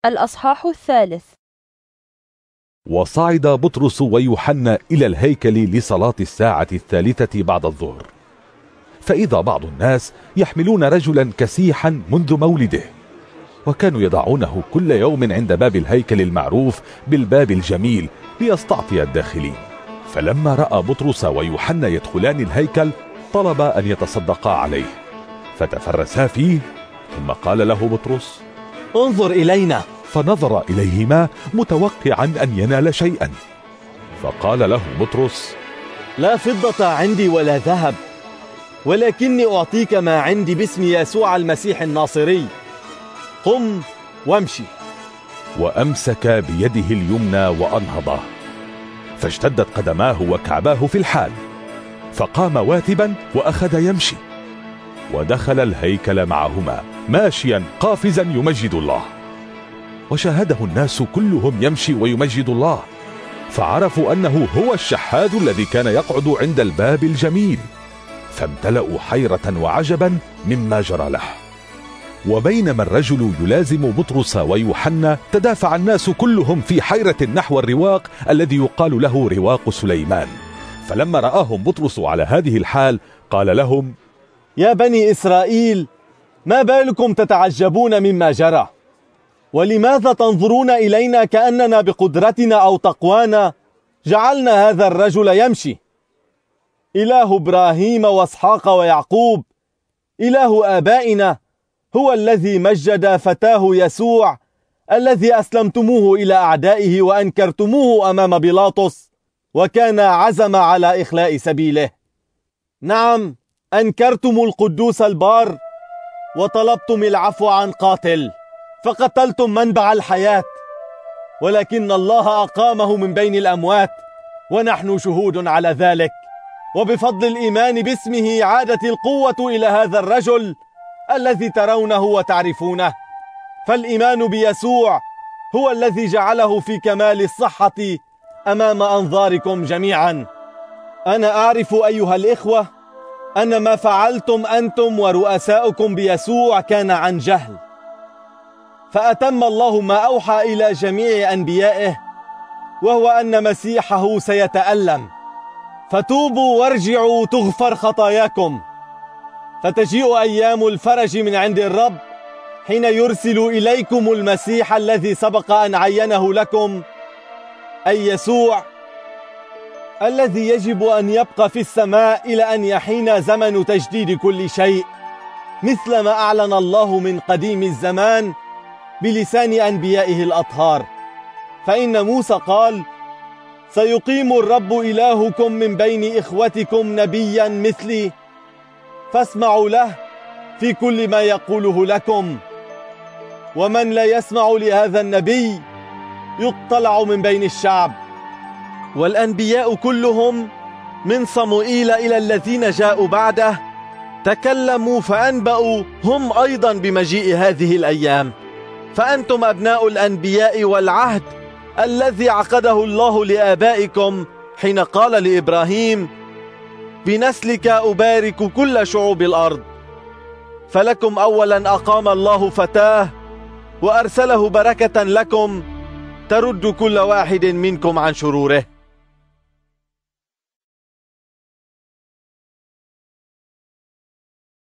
الأصحاح 3. وصعد بطرس ويوحنا إلى الهيكل لصلاة الساعة 3 بعد الظهر، فإذا بعض الناس يحملون رجلا كسيحا منذ مولده، وكانوا يضعونه كل يوم عند باب الهيكل المعروف بالباب الجميل ليستعطي الداخلين. فلما رأى بطرس ويوحنا يدخلان الهيكل طلب أن يتصدقا عليه، فتفرسا فيه. ثم قال له بطرس: انظر إلينا. فنظر إليهما متوقعا أن ينال شيئا. فقال له بطرس: لا فضة عندي ولا ذهب، ولكني أعطيك ما عندي باسم يسوع المسيح الناصري، قم وامشي. وأمسك بيده اليمنى وأنهضه، فاشتدت قدماه وكعباه في الحال، فقام واثبا وأخذ يمشي، ودخل الهيكل معهما ماشيا قافزا يمجد الله. وشاهده الناس كلهم يمشي ويمجد الله، فعرفوا أنه هو الشحاذ الذي كان يقعد عند الباب الجميل، فامتلأوا حيرة وعجبا مما جرى له. وبينما الرجل يلازم بطرس ويوحنا تدافع الناس كلهم في حيرة نحو الرواق الذي يقال له رواق سليمان. فلما رآهم بطرس على هذه الحال قال لهم: يا بني إسرائيل، ما بالكم تتعجبون مما جرى؟ ولماذا تنظرون إلينا كأننا بقدرتنا أو تقوانا جعلنا هذا الرجل يمشي؟ إله إبراهيم وإسحاق ويعقوب، إله آبائنا، هو الذي مجد فتاه يسوع الذي أسلمتموه إلى أعدائه وأنكرتموه أمام بيلاطس، وكان عزم على إخلاء سبيله. نعم، أنكرتم القدوس البار، وطلبتم العفو عن قاتل، فقتلتم منبع الحياة، ولكن الله أقامه من بين الأموات، ونحن شهود على ذلك. وبفضل الإيمان باسمه عادت القوة إلى هذا الرجل الذي ترونه وتعرفونه. فالإيمان بيسوع هو الذي جعله في كمال الصحة أمام أنظاركم جميعا. أنا أعرف أيها الإخوة أن ما فعلتم أنتم ورؤساؤكم بيسوع كان عن جهل، فأتم الله ما أوحى إلى جميع أنبيائه، وهو أن مسيحه سيتألم. فتوبوا وارجعوا تغفر خطاياكم، فتجيء أيام الفرج من عند الرب، حين يرسل إليكم المسيح الذي سبق أن عينه لكم، أي يسوع الذي يجب أن يبقى في السماء إلى أن يحين زمن تجديد كل شيء، مثل ما أعلن الله من قديم الزمان بلسان أنبيائه الأطهار. فإن موسى قال: سيقيم الرب إلهكم من بين إخوتكم نبيا مثلي، فاسمعوا له في كل ما يقوله لكم، ومن لا يسمع لهذا النبي يقتلع من بين الشعب. والأنبياء كلهم من صموئيل إلى الذين جاءوا بعده تكلموا فأنبأوا هم أيضا بمجيء هذه الأيام. فأنتم أبناء الأنبياء والعهد الذي عقده الله لآبائكم، حين قال لإبراهيم: بنسلك أبارك كل شعوب الأرض. فلكم أولا أقام الله فتاه، وأرسله بركة لكم ترد كل واحد منكم عن شروره.